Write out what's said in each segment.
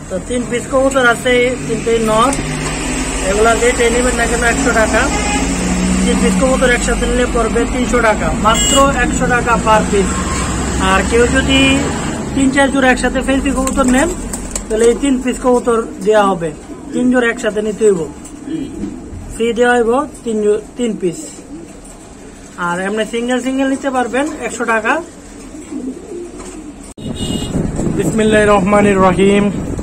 তো 3 পিস কবুতর আছে, 3টেই নর। এগুলা রেট নেবেন না কেন 100 টাকা। 3 পিস কবুতর একসাথে নিলে পড়বে 300 টাকা, মাত্র 100 টাকা পার পিস। আর কেউ যদি 3-4 জোড়া একসাথে ফেন্সি কবুতর নেন তাহলে এই 3 পিস কবুতর দেওয়া হবে। 3 জোড়া একসাথে নিতে হইব, ফ্রি দেওয়া হইব 3 পিস। আর এমনি সিঙ্গেল নিতে পারবেন 100 টাকা। বিসমিল্লাহির রহমানির রহিম।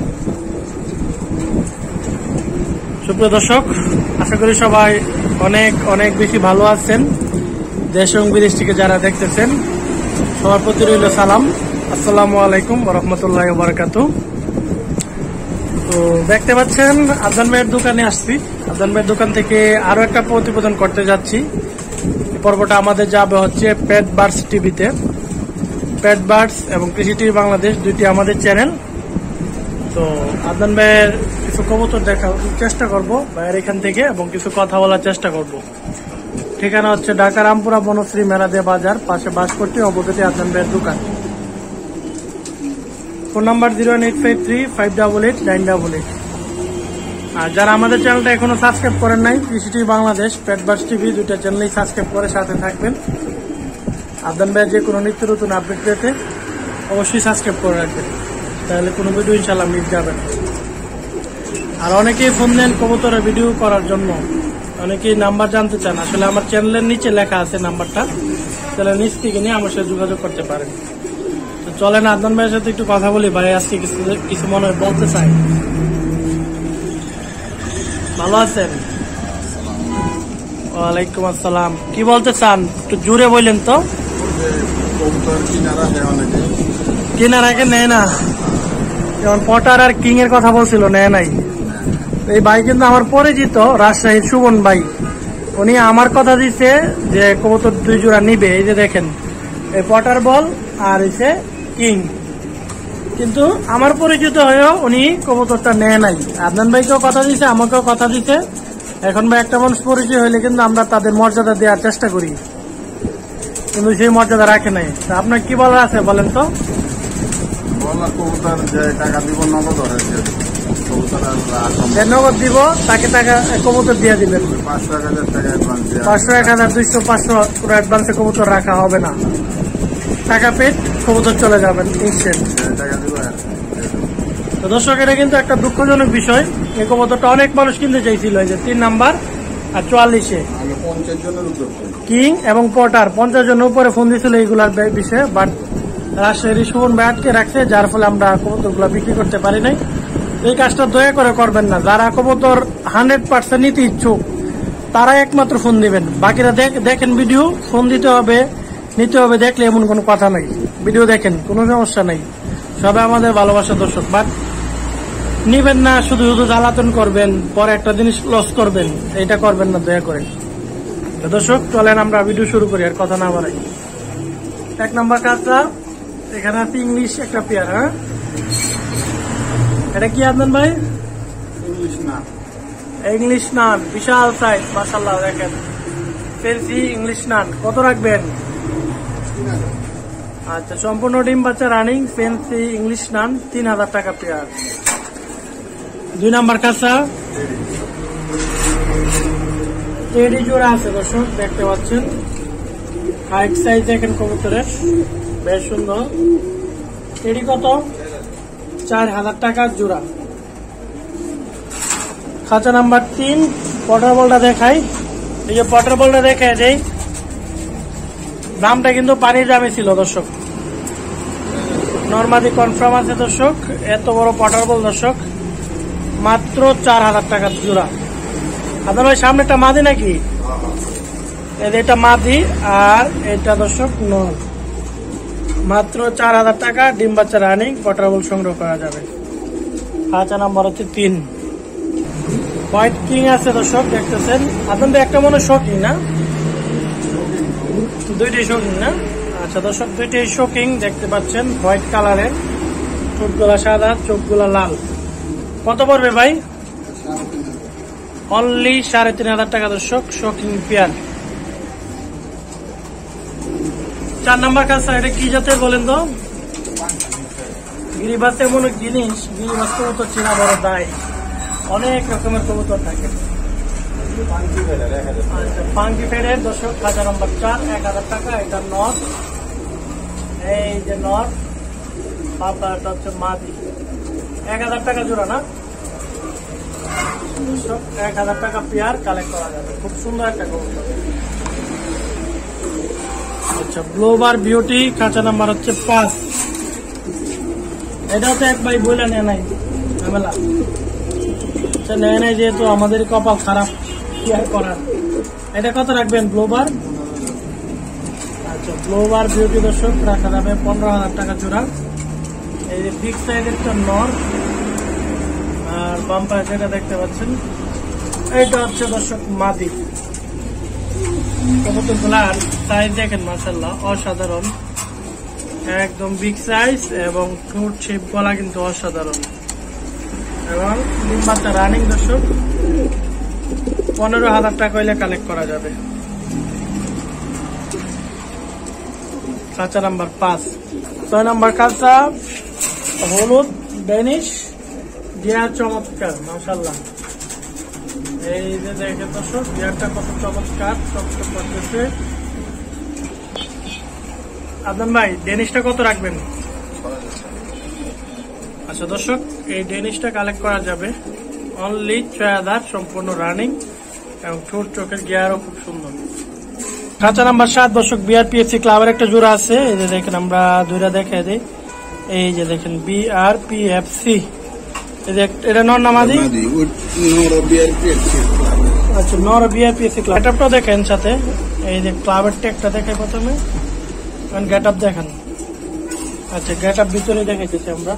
সুপ্রিয় দর্শক, আশা করি সবাই অনেক অনেক বেশি ভালো আছেন। দেশ এবং বিদেশ থেকে যারা দেখতেছেন সবার প্রতি রইল সালাম। আসসালামু আলাইকুম ওয়া রাহমাতুল্লাহি ওয়া বারাকাতুহু। তো দেখতে পাচ্ছেন আদনান ভাইয়ের দোকানে আসছি। আদনান ভাইয়ের দোকান থেকে আরো একটা প্রতিবেদন করতে যাচ্ছি। এই পর্বটা আমাদের যাবে হচ্ছে পেট বার্ডস টিভিতে। পেট বার্ডস এবং কৃষি টিভি বাংলাদেশ দুইটি আমাদের চ্যানেল। তো আদনান ভাইয়ের কিছু কবুতর দেখার চেষ্টা করব ভাইয়ের এখান থেকে এবং কিছু কথা বলার চেষ্টা করব। ঠিকানা হচ্ছে ঢাকা রামপুরা বনশ্রী মেলাদে বাজার, পাশে বাসকোটি, অপোজিটে আদনান ভাইয়ের দোকান। Phone number 01853588988। আর যারা আমাদের চ্যানেলটা এখনো সাবস্ক্রাইব করেন নাই, কৃষি TV Bangladesh, pet birds TV দুইটা চ্যানেলই সাবস্ক্রাইব করে সাথে থাকবেন। আদনান ভাইয়ের যে কোনো নিত্য নতুন আপডেট পেতে অবশ্যই সাবস্ক্রাইব করে রাখবেন, তাহলে কোনো ভিডিও ইনশাল্লাহ মিস যাবে না। আর অনেকেই ফোন দেন কবুতরের ভিডিও করার জন্য, অনেকেই নাম্বার জানতে চান। আসলে আমার চ্যানেলের নিচে লেখা আছে নাম্বারটা, তাহলে নিচ থেকে নিয়ে আমার সাথে যোগাযোগ করতে পারেন। তো চলেন আদনান ভাইয়ের সাথে একটু কথা বলি। ভাই আজকে কিছু মনে হয় বলতে চাই। ভালো আছেন? ওয়ালাইকুম আসসালাম। কি বলতে চান একটু জোরে বললেন তো। কেনার আগে নেয় না, যেমন পটার আর কিং এর কথা বলছিল, নেয় নাই। এই ভাই কিন্তু আমার পরিচিত, রাজশাহীর সুমন ভাই। উনি আমার কথা দিচ্ছে যে কবুতর 2 জোড়া নিবে। এই যে দেখেন, এই পটার বল আর এসে কিং। কিন্তু আমার পরিচিত হয়েও উনি কবুতরটা নেয় নাই। আদনান ভাইকেও কথা দিছে, আমাকেও কথা দিছে। এখন ভাই একটা মানুষ পরিচয় হইলে কিন্তু আমরা তাদের মর্যাদা দেওয়ার চেষ্টা করি, কিন্তু সেই মর্যাদা রাখে নাই। আপনার কি বলার আছে বলেন তো। নগদ দিব, তাকে টাকা কবুতর দিয়ে দিবেন। 500, 1000, 200, 500 পুরো অ্যাডভান্সে কবুতর রাখা হবে না। টাকা পেট কবুতর চলে যাবেন ইনস্ট্যান্ট। তো দর্শক, এটা কিন্তু একটা দুঃখজনক বিষয়। এই কবুতরটা অনেক মানুষ কিনতে চাইছিল, এই যে 3 নাম্বার আর 44-এ কিং এবং পটার 50 জনের উপরে ফোন দিয়েছিল এইগুলার বিষয়ে। বাট রাজশাহীর সুমন ভাই আটকে রাখছে, যার ফলে আমরা কবুতরগুলো বিক্রি করতে পারি নাই। এই কাজটা দয়া করে করবেন না। যারা কবুতর 100% নিতে ইচ্ছুক তারা একমাত্র ফোন দিবেন। বাকিরা দেখেন ভিডিও, ফোন দিতে হবে, নিতে হবে দেখলে এমন কোনো কথা নাই। ভিডিও দেখেন, কোনো সমস্যা নাই, সবাই আমাদের ভালোবাসা দর্শক। বাট নিবেন না, শুধু শুধু জ্বালাতন করবেন, পরে একটা জিনিস লস করবেন, এটা করবেন না দয়া করে। দর্শক চলেন আমরা ভিডিও শুরু করি, আর কথা না বাড়াই। 1 নাম্বার কাজটা এখানে আছে ইংলিশ একটা পেয়ার। হ্যাঁ, এটা কি আদনান ভাই? ইংলিশ নান, বিশাল সাইজ মাশাআল্লাহ। দেখেন ফেন্সি ইংলিশ নান, কত রাখবেন? আচ্ছা, সম্পূর্ণ ডিম বাচ্চা রানিং ফেন্সি ইংলিশ নান, 3000 টাকা পেয়ার। 2 নাম্বার কাঁচা টেডি জোড়া আছে দর্শক, দেখতে পাচ্ছেন। হাইট সাইজ দেখেন কবুতরের, বেশ সুন্দর। টেডি কত? 4000 টাকা জোড়া। খাঁচা নাম্বার 3 পটার বলটা দেখাই। এই যে পটার বলটা দেখে দেই, দামটা কিন্তু পানির দামে ছিল দর্শক, নরমালি কনফার্ম আছে দর্শক। এত বড় পটার বল দর্শক, মাত্র 4000 টাকা জোড়া। আপনার ওই সামনেটা মাদি নাকি? এটা মাদি আর এটা দর্শক নর। মাত্র 4000 টাকা, ডিম বাচ্চা রানিং, পটার বল সংগ্রহ করা যাবে। খাঁচা নাম্বার হচ্ছে 3। হোয়াইট কিং আছে দর্শক, দেখতেছেন। আপনাদের একটা মনে শোকিং না, 2টি শোকিং না? আচ্ছা দর্শক, 2টি শোকিং দেখতে পাচ্ছেন, হোয়াইট কালারের, ঠোঁটগুলা সাদা, চোখগুলা লাল। কত পড়বে ভাই? অনলি 3500 টাকা দর্শক, শোকিং পেয়ার। 4 নাম্বার কাছে এটা কি জাতের বলেন তো? গিরিবাস এমন এক জিনিস, গিরিবাস কবুতর চেনা বড় দায়। অনেক রকমের কবুতর থাকে। পাঙ্কি ফেডের দর্শক খাঁচা নম্বর 4, 1000 টাকা। এটা নর্থ, এই যে নর্থ, বাবাটা হচ্ছে মাদি। 1000 টাকা জোড়া না দর্শক, 1000 টাকা পেয়ার কালেক্ট করা যাবে। খুব সুন্দর একটা কবুতর। আচ্ছা, ব্লোবার বিউটি খাঁচা নাম্বার হচ্ছে 5। এটা হচ্ছে এক ভাই বলে নেয় নাই ঝামেলা, আচ্ছা নেয় নাই যেহেতু আমাদের কপাল খারাপ, কি আর করার। এটা কত রাখবেন ব্লোবার? আচ্ছা, ব্লোবার বিউটি দর্শক রাখা যাবে 15,000 টাকা জোড়া। এই যে বিগ সাইডের নর্থ, আর বাম্পার যেটা দেখতে পাচ্ছেন এইটা হচ্ছে দর্শক মাদি। কবুতরগুলার সাইজ দেখেন মাশাআল্লাহ অসাধারণ, একদম বিগ সাইজ এবং ঠোঁট শেপ গলা কিন্তু অসাধারণ। এবং ডিম্বাচ্চা রানিং দর্শক 15,000 টাকা হইলে কালেক্ট করা যাবে। খাঁচা নাম্বার 5। 6 নম্বর খাঁচা হলুদ ডেনিশ, গিয়ার চমৎকার মাশাআল্লাহ। এই যে দেখেন দর্শক গিয়ারটা কত চমৎকার, চকচক করতেছে। আদনান ভাই ডেনিশটা কত রাখবেন? আচ্ছা দর্শক, এই ডেনিশটা কালেক্ট করা যাবে অনলি 6000, সম্পূর্ণ রানিং এবং ঠোঁট চোখের গিয়ারও খুব সুন্দর। খাঁচা নাম্বার 7 দর্শক বিআরপিএফসি ক্লাবের একটা জোড়া আছে। এই যে দেখেন আমরা দুইটা দেখে দিই। এই যে দেখেন বিআরপিএফসি, এটা নর নামাজি। আচ্ছা, নর বিআরপিএফসি ক্লাব। গেট আপটা দেখেন সাথে, এই যে ক্লাবের ট্যাগটা দেখে প্রথমে, গেট আপ দেখেন। আচ্ছা, গেট আপ ভিতরে দেখেছি আমরা।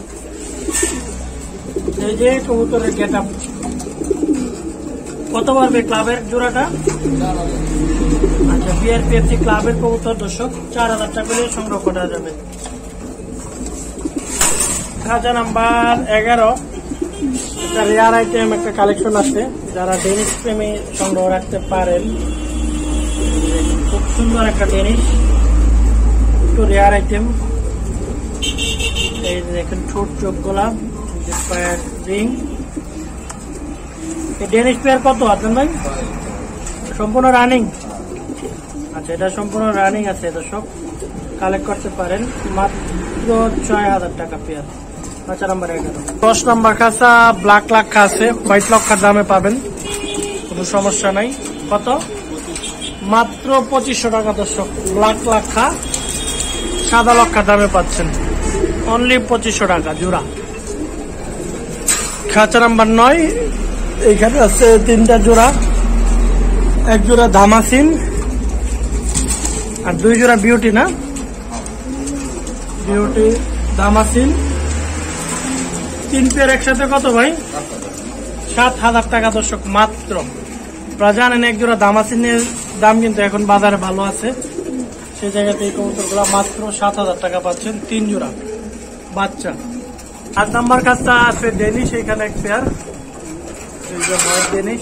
এই যে কবুতরের গেট আপ। কত পারবে ক্লাবের জোড়াটা? আচ্ছা, বিআরপিএফসি ক্লাবের কবুতর দর্শক 4000 টাকা করে সংগ্রহ করা যাবে। খাঁচা নাম্বার 11, এটা রেয়ার আইটেম একটা কালেকশন আছে, যারা ডেনিশ প্রেমী সংগ্রহ রাখতে পারেন। খুব সুন্দর একটা ডেনিশ, একটু রেয়ার আইটেম। এই দেখেন ঠোঁট চোখ গোলাপ, রিং। এই ডেনিশ পেয়ার কত আছেন ভাই? সম্পূর্ণ রানিং। আচ্ছা, এটা সম্পূর্ণ রানিং আছে দর্শক, কালেক্ট করতে পারেন মাত্র 6000 টাকা পেয়ার। খাঁচা নাম্বার 11। 10 নম্বর খাঁচা ব্ল্যাক লাক্ষা আছে, হোয়াইট লক্ষার দামে পাবেন, কোনো সমস্যা নাই। কত? মাত্র 2500 টাকা দর্শক। ব্ল্যাক লাক্ষা সাদা লক্ষার দামে পাচ্ছেন, অনলি 2500 টাকা জোড়া। খাঁচা নাম্বার 9, এখানে আছে 3টা জোড়া, এক জোড়া ধামাসিন আর 2 জোড়া বিউটি। না বিউটি ধামাসিন 3 পেয়ার একসাথে কত ভাই? 7000 টাকা দর্শক মাত্র। আপনারা জানেন এক জোড়া ধামাসিনের দাম কিন্তু এখন বাজারে ভালো আছে, সেই জায়গাতে এই কবুতরগুলো মাত্র 7000 টাকা পাচ্ছেন, 3 জোড়া বাচ্চা। 8 নম্বর কাজটা আছে ডেনিশ, এখানে এক পেয়ার ডেনিশ।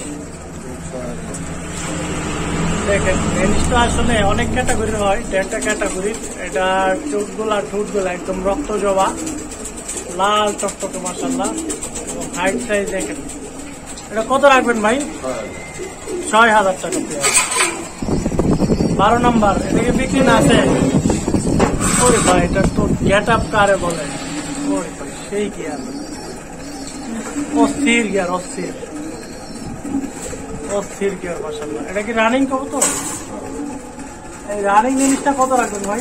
দেখেন ডেনিশটা আসলে অনেক ক্যাটাগরির হয়, 1.5টা ক্যাটাগরি। এটা ঠোঁটগুলা একদম রক্ত জবা, লাল টকটকে মাশাআল্লাহ, হাইট সাইজ দেখেন। এটা কত রাখবেন ভাই? 6000 টাকা পেয়ার। 12 নম্বর, এটাকে বিক্রি না আছে? ওরে ভাই, এটা তো গেট আপ কারে বলে, ওরে ভাই সেই গিয়ার, অস্থির গিয়ার, অস্থির গিয়ার মাশাআল্লাহ। এটা কি রানিং কবুতর? এই রানিং জিনিসটা কত রাখবেন ভাই?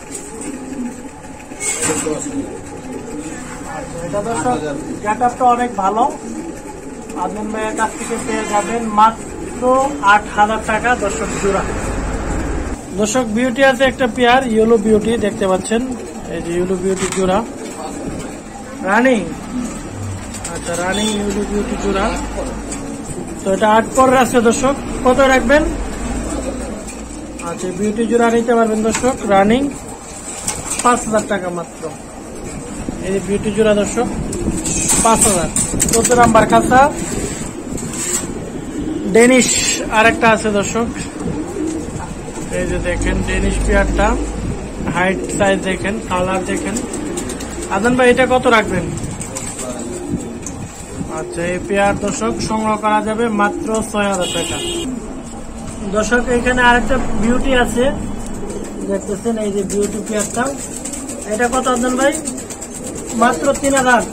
এটা দর্শক গেট আপটা অনেক ভালো, আদনান ভাইয়ের কাছ থেকে পেয়ে যাবেন মাত্র 8000 টাকা দর্শক জোড়া। দর্শক বিউটি আছে একটা পেয়ার, ইয়েলো বিউটি দেখতে পাচ্ছেন, এই যে ইয়েলো বিউটি জোড়া রানিং। আচ্ছা, রানিং ইয়েলো বিউটি জোড়া, তো এটা 8 পর আছে দর্শক। কত রাখবেন? আচ্ছা, বিউটি জোড়া নিতে পারবেন দর্শক রানিং 5000 টাকা মাত্র। এই বিউটি জোড়া দর্শক 5000। 14 নাম্বার খাঁচা ডেনিশ আরেকটা আছে দর্শক, এই যে দেখেন ডেনিশ পেয়ারটা, হাইট সাইজ দেখেন, কালার দেখেন, আজান ভাই এটা কত রাখবেন? আচ্ছা, এই পেয়ার দর্শক সংগ্রহ করা যাবে মাত্র ৬,০০০ টাকা। দর্শক এখানে আরেকটা বিউটি আছে দেখতেছেন, এই যে বিউটি পেয়ারটা, এটা কত আজান ভাই? মাত্র ৩,০০০,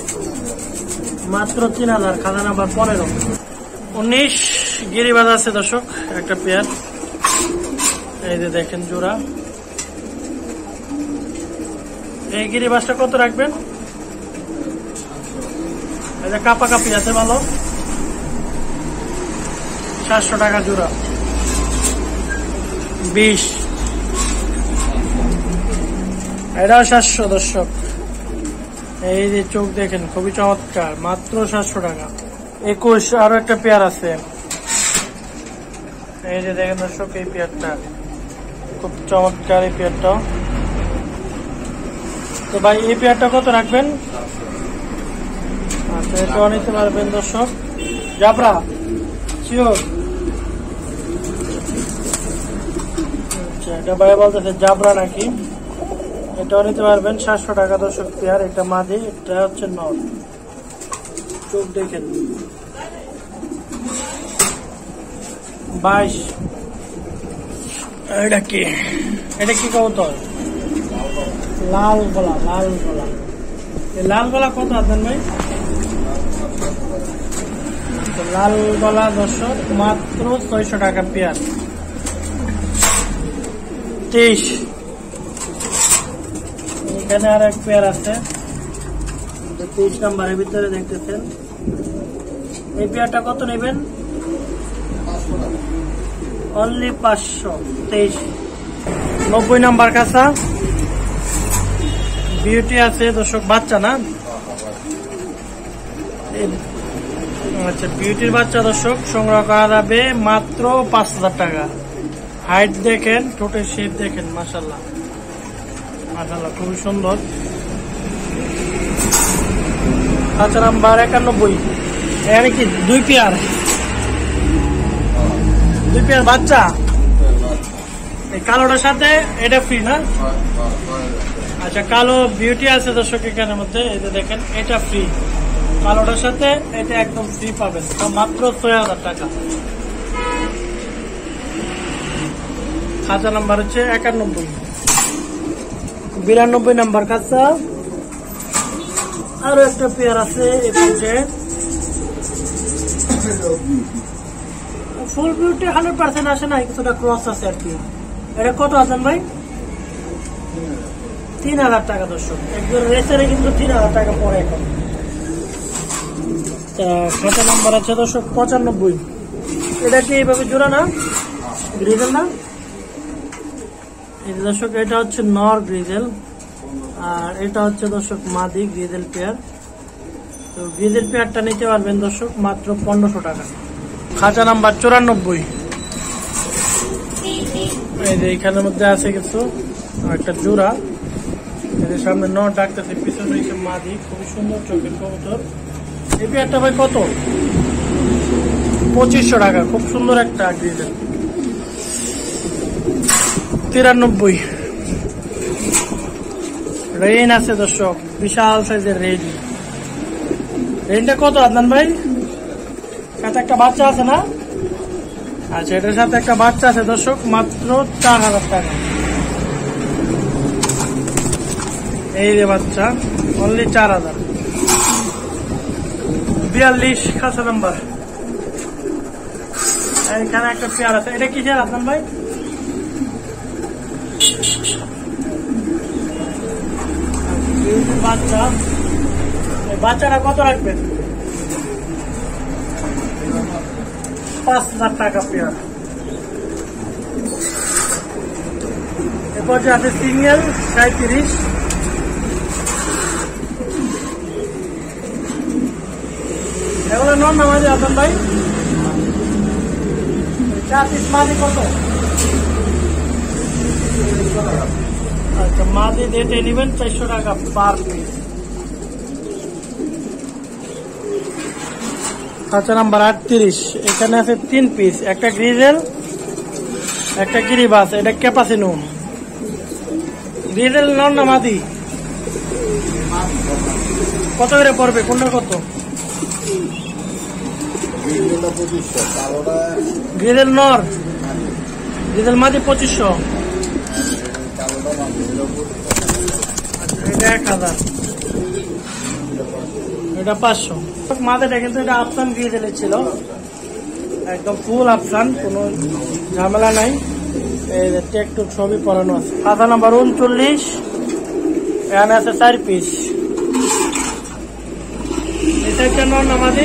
মাত্র ৩,০০০। খাজা নাম্বার ১৫। ১৯ গিরিবাজ আছে দর্শক একটা পেয়ার, এই যে দেখেন জোড়া। এই গিরিবাজটা কত রাখবেন? এই যে কাপা কাপি আছে ভালো, ৭০০ টাকা জোড়া। ২০, এটাও ৭০০ দর্শক। এই যে চোখ দেখেন খুবই চমৎকার, মাত্র ৭০০ টাকা। ২১ আরো একটা পেয়ার আছে, এই যে দেখেন দর্শক এই পেয়ারটা খুব চমৎকার। এই পেয়ারটাও তো ভাই, এই পেয়ারটা কত রাখবেন? আচ্ছা, এটাও নিতে পারবেন দর্শক। জাবরা শিওর? আচ্ছা, এটা ভাই বলতেছে জাবরা নাকি, এটাও নিতে পারবেন ৭০০ টাকা দর্শক পেয়ার। এটা মাদি, এটা হচ্ছে নর। চোখ দেখেন। ২২, এটা কি? এটা কি কবুতর? লাল গলা, লাল গলা। এই লাল গলা কত আছেন ভাই? লাল গলা দর্শক মাত্র ৬০০ টাকা পেয়ার। ২৩, এখানে আর এক পেয়ার আছে ২৩ নম্বরের ভিতরে দেখতেছেন। এই পেয়ারটা কত নেবেন? অনলি ৫০০। ২৩, ৯০ নাম্বার কাঁচা বিউটি আছে দর্শক, বাচ্চা না? আচ্ছা, বিউটির বাচ্চা দর্শক সংগ্রহ করা যাবে মাত্র ৫,০০০ টাকা। হাইট দেখেন, ঠোঁটের শেপ দেখেন, মাশাআল্লাহ মাশাআল্লাহ খুবই সুন্দর। কাঁচা নাম্বার ৯১। এখানে কি ২ পেয়ার? ২ পেয়ার বাচ্চা। এই কালোটার সাথে এটা ফ্রি না? আচ্ছা, কালো বিউটি আছে দর্শক এখানের মধ্যে, এই যে দেখেন এটা ফ্রি। কালোটার সাথে এটা একদম ফ্রি পাবেন, মাত্র ৬,০০০ টাকা। খাঁচা নাম্বার হচ্ছে ৯১। ৯২ নাম্বার কাঁচা আরো একটা পেয়ার আছে এই পাশে। ফুল বিউটি 100% আসে না, কিছুটা ক্রস আছে আর কি। এটা কত আছেন ভাই? ৩,০০০ টাকা দর্শক। একজন রেসারে কিন্তু ৩,০০০ টাকা পরে এখন। খাতা নাম্বার আছে দর্শক ৯৫। এটা কি এইভাবে জোড়া না? গ্রিজেল না? এই দর্শক এটা হচ্ছে নর গ্রিজেল, আর এটা হচ্ছে দর্শক মাদি গ্রিজেল পেয়ার। তো গ্রিজেল পেয়ারটা নিতে পারবেন দর্শক মাত্র ১৫০০ টাকা। খাঁচা নাম্বার ৯৪। এই যে এইখানের মধ্যে আছে কিছু, একটা জোড়া, এদের সামনে নর ডাকতেছে, পিছনে এসে মাদি, খুবই সুন্দর চোখের কবুতর। এই পেয়ারটা ভাই কত? ২৫০০ টাকা। খুব সুন্দর একটা গ্রিজেল। ৯৩। রেইন আছে দর্শক, বিশাল সাইজের রেইন। রেইনটা কত আদনান ভাই? সাথে একটা বাচ্চা আছে না? আচ্ছা, এটার সাথে একটা বাচ্চা আছে দর্শক, মাত্র ৪,০০০ টাকা। এই যে বাচ্চা, অনলি ৪,০০০। ৪২ খাঁচা নাম্বার। এখানে একটা পেয়ার আছে, এটা কিসের আদনান ভাই? বাচ্চা। বাচ্চাটা কত রাখবেন? ৫,০০০ টাকা পেয়ার। এরপর যে আছে সিঙ্গেল ৩৭। এগুলো নন নামাজি আছেন ভাই? ৪ পিস মাদি কত? আচ্ছা, মাদি রেটে নেবেন ৪০০ টাকা পার পিস। খাঁচা নাম্বার ৩৮। এখানে আছে ৩ পিস, একটা গ্রিজেল, একটা গিরিবাস, এটা ক্যাপাসিনো। গ্রিজেল নন না মাদি? কত করে পড়বে? কোনটা কত? গ্রিজেল নর, গ্রিজেল মাদি 2500। এটা 1000, এটা 500। মাদাটা কিন্তু এটা আফসান গ্রিজেলের ছিল, একদম ফুল আফসান, কোনো ঝামেলা নাই। এই যে টেকটুক সবই পরানো আছে। খাতা নাম্বার 39, এখানে আছে 4 পিস। এটা একটা নর নামাজি,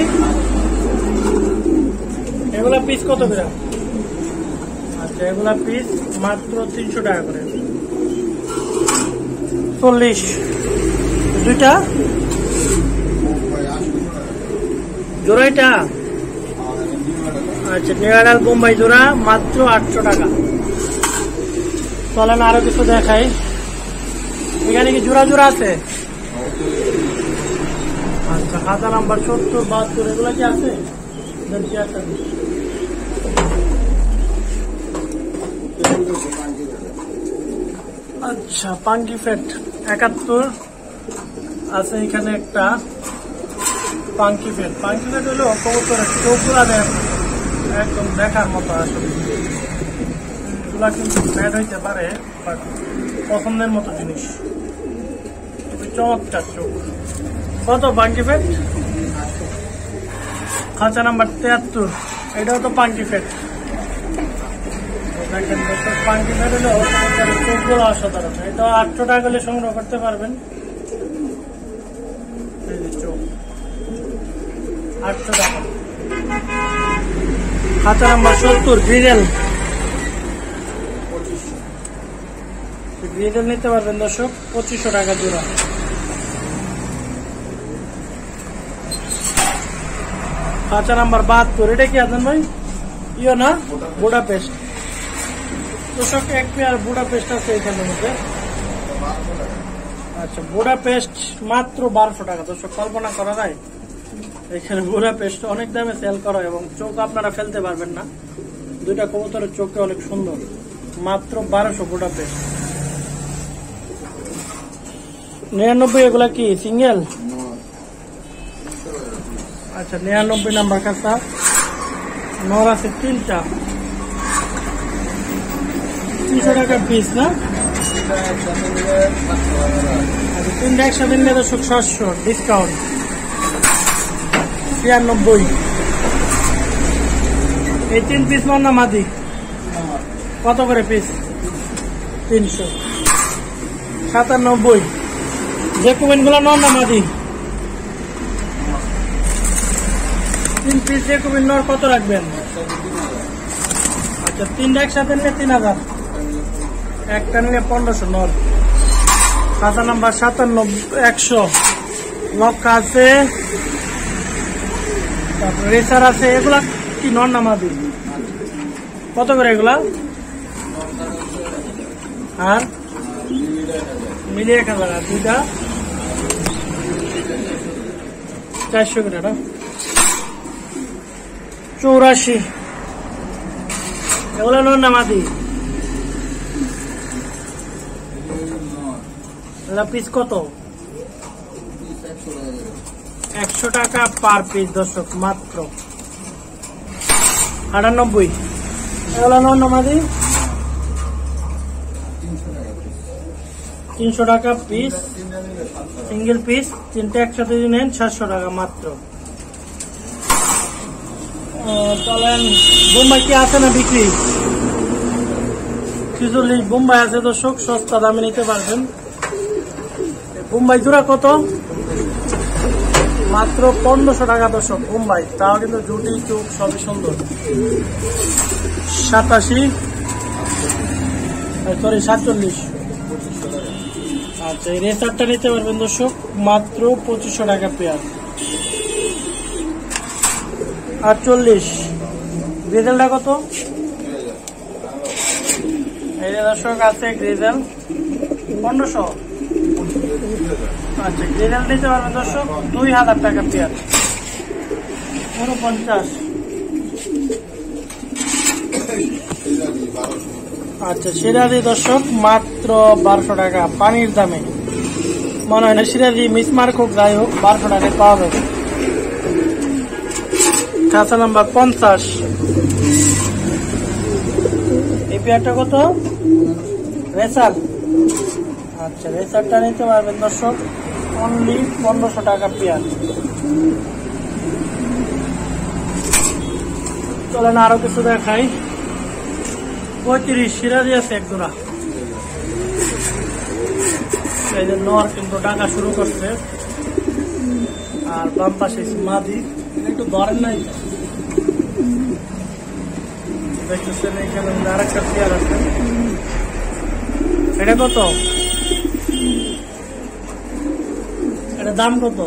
এগুলা পিস কত করে? আচ্ছা, এগুলা পিস মাত্র 300 টাকা করে। 40 দুইটা জোড়া, এটা আচ্ছা নিউ বোম্বাই জোড়া মাত্র 800 টাকা। চলেন আরো কিছু দেখাই। এখানে কি জোড়া জোড়া আছে? আচ্ছা, খাতা নাম্বার 70, 72 এগুলা কি আছে? আচ্ছা, পাঙ্কি ফেট 71 আছে। এখানে একটা পাঙ্কি ফেট হলো কবুতরের চোখগুলা একদম দেখার মতো। আসলে এগুলা কিন্তু ফ্যাট হইতে পারে, বাট পছন্দের মতো জিনিস, খুবই চমৎকার চোখ। কত পাঙ্কি ফেট? খাঁচা নাম্বার 73, এটাও তো পাঙ্কি ফেট। দেখেন পাঙ্কি ফেট হলো চোখগুলো অসাধারণ। এটা 800 টাকা হলে সংগ্রহ করতে পারবেন। এই যে চোখ 800 টাকা। খাঁচা নাম্বার 70, গ্রিজেল নিতে পারবেন দর্শক, 2500 টাকা জোড়া। খাঁচা নাম্বার 72, এটা কি আছেন ভাই? ইয়ে না, বুডাপেস্ট দর্শক, এক পেয়ার বুডাপেস্ট আছে এখানের মধ্যে। আচ্ছা, বুডাপেস্ট মাত্র 1200 টাকা। দর্শক, কল্পনা করা যায় এখানে বুডাপেস্ট অনেক দামে সেল করা, এবং চোখ আপনারা ফেলতে পারবেন না। দুইটা কবুতরের চোখে অনেক সুন্দর, মাত্র 1200 বুডাপেস্ট। 99 এগুলা কি সিঙ্গেল? আচ্ছা, 99 নাম্বার কাঁচা নর আছে 3টা, 300 টাকা পিস না? আচ্ছা, 3টা একসাথে নিলে 700 ডিসকাউন্ট, 93। এই 3 পিস নর না মাদি? কত করে পিস? 300। 97। জেকুবিন গুলো নর না মাদি? 3 পিস জেকুবিন নর কত রাখবেন? আচ্ছা, 3টা একসাথে নিলে 3000, একটা নিলে 1500 নর। খাতা নাম্বার 57, 100 লক্কা আছে, তারপর রেসার আছে। এগুলা কি নর না মাদি? কত করে এগুলা? আর মিলিয়ে 1000, আর দুইটা 400 করে। 84 এগুলো নর না মাদি? পিস কত? 100 টাকা পার পিস দর্শক, মাত্র 98। এগুলো নর না মাদি? 300 টাকা পিস, সিঙ্গেল পিস। 3টা একসাথে নেন 700 টাকা মাত্র। চলেন, বোম্বাই কি আছে না বিক্রি? 46 বোম্বাই আছে দর্শক, সস্তা দামে নিতে পারবেন। বোম্বাই জোড়া কত? মাত্র 1500 টাকা দর্শক বোম্বাই, তাও কিন্তু জুটি চোখ সবই সুন্দর। 87, সরি 47। আচ্ছা, এই রেসারটা নিতে পারবেন দর্শক, মাত্র 2500 টাকা পেয়ার। 48। গ্রিজেলটা কত? এই দর্শক আছে গ্রিজেল 1500। আচ্ছা, গ্রিজেল নিতে পারবেন দর্শক 2000 টাকা পেয়ার। 49। আচ্ছা, সিরাজি দর্শক মাত্র 1200 টাকা, পানির দামে। মনে হয় না সিরাজি মিসমার্ক হোক, যাই হোক 1200 টাকায় পাওয়া যাবে। খাঁচা নাম্বার 50। এই পেয়ারটা কত? রেসার। আচ্ছা, রেসারটা নিতে পারবেন দর্শক অনলি 1500 টাকা পেয়ার। চলেন আরো কিছু দেখাই। 35 সিরাজি আছে এক জোড়া। এই যে নর কিন্তু ডাকা শুরু করছে, আর বাম পাশে মাদি একটু ধরেন নাই দেখতেছেন। এখানে আরেকটা পেয়ার আছে। এটা কত? এটা দাম কত?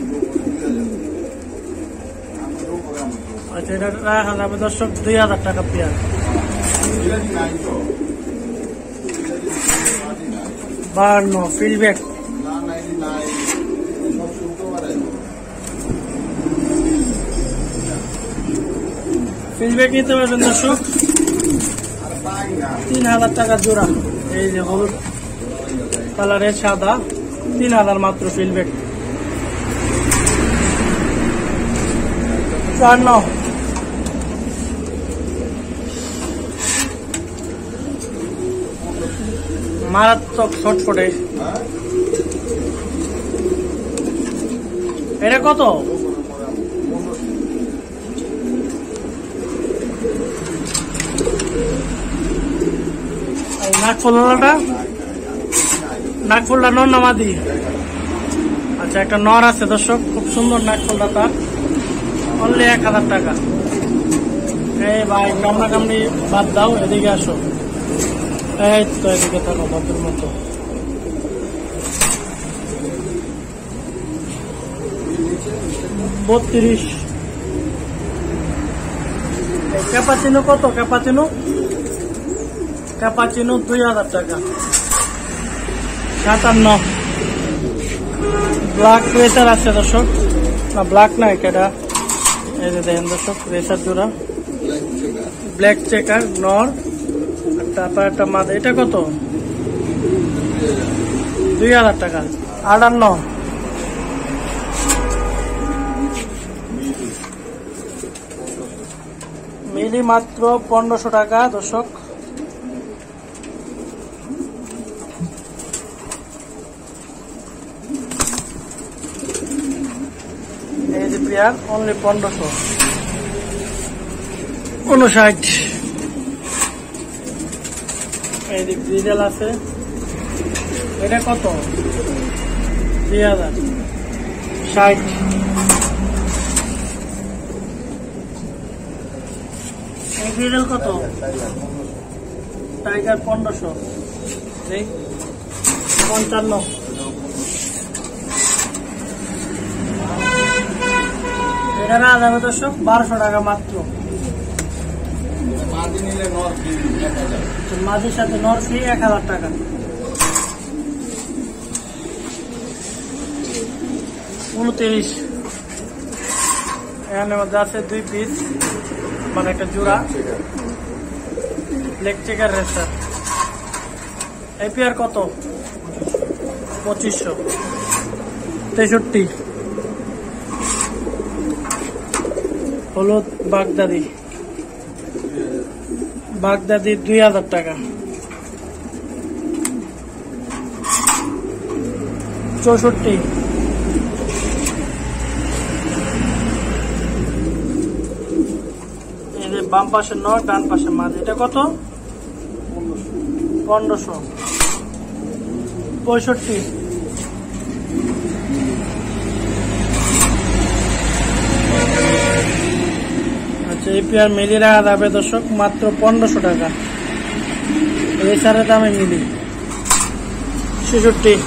আচ্ছা, এটা রাখা যাবে দর্শক 2000 টাকা পেয়ার। 52 ফিল্ডব্যাক। ফিল্ডব্যাক নিতে পারবেন দর্শক 3000 টাকা জোড়া। এই যে হলুদ কালারের সাদা 3000 মাত্র ফিল্ডব্যাক। 54 মারাত্মক ছটফটে। এটা কত? নাকফুলটা নর না মাদি? আচ্ছা, একটা নর আছে দর্শক, খুব সুন্দর নাকফুলটা তার, অনলি 1000 টাকা। এই ভাই কামনা কামনি বাদ দাও, এদিকে আসো। এই তো এদিকে থাকো ভদ্রের মতো। বত্রিশ। ক্যাপাচিনো কত? ক্যাপাচিনো 2000 টাকা। 57 ব্ল্যাক রেসার আছে দর্শক, না ব্ল্যাক না এটা, এই যে দেখেন দর্শক রেসার জোড়া, ব্ল্যাক চেকার নর, তারপর একটা মাদা। এটা কত? 2000 টাকা। 58 মিলি মাত্র 1500 টাকা দর্শক। এই যে পেয়ার অনলি 1559। এই যে ডিজেল আছে, এটা কত? 2060। এই ডিজেল কত? টাইগার 1500। 55। এটা না যাবে দর্শক 1200 টাকা মাত্র। মাঝির সাথে নর ফ্রি 1000 টাকা। 29। এখানের মধ্যে আছে 2 পিস, মানে একটা জোড়া ব্ল্যাক চেকার রেসার। এই পেয়ার কত? 2500। 63 হলুদ বাগদাদি 2000 টাকা। 64 বাম পাশে নর, ডান পাশে মাঝ। এটা কত? 1500। 65 আচ্ছা, এই পেয়ার মিলি রাখা যাবে দর্শক মাত্র 1500 টাকা। এই সারের দামে মিলি। 66।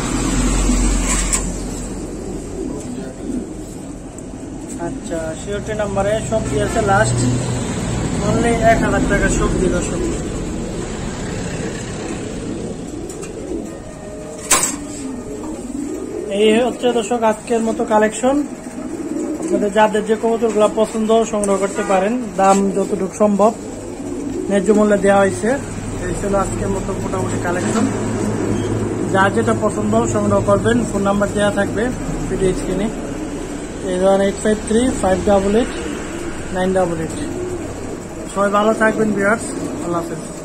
আচ্ছা, 66 নম্বরে সবজি আছে লাস্ট, অনলি 1000 টাকা সবজি দর্শক। এই হচ্ছে দর্শক আজকের মতো কালেকশন। আপনাদের যাদের যে কবুতরগুলো পছন্দ সংগ্রহ করতে পারেন, দাম যতটুকু সম্ভব ন্যায্য মূল্যে দেওয়া হয়েছে। এই ছিল আজকের মতো মোটামুটি কালেকশন। যার যেটা পছন্দ সংগ্রহ করবেন, ফোন নাম্বার দেওয়া থাকবে ভিডিও স্ক্রিনে। 01853 588 988। সবাই ভালো থাকবেন ভিউয়ার্স, আল্লাহ হাফেজ।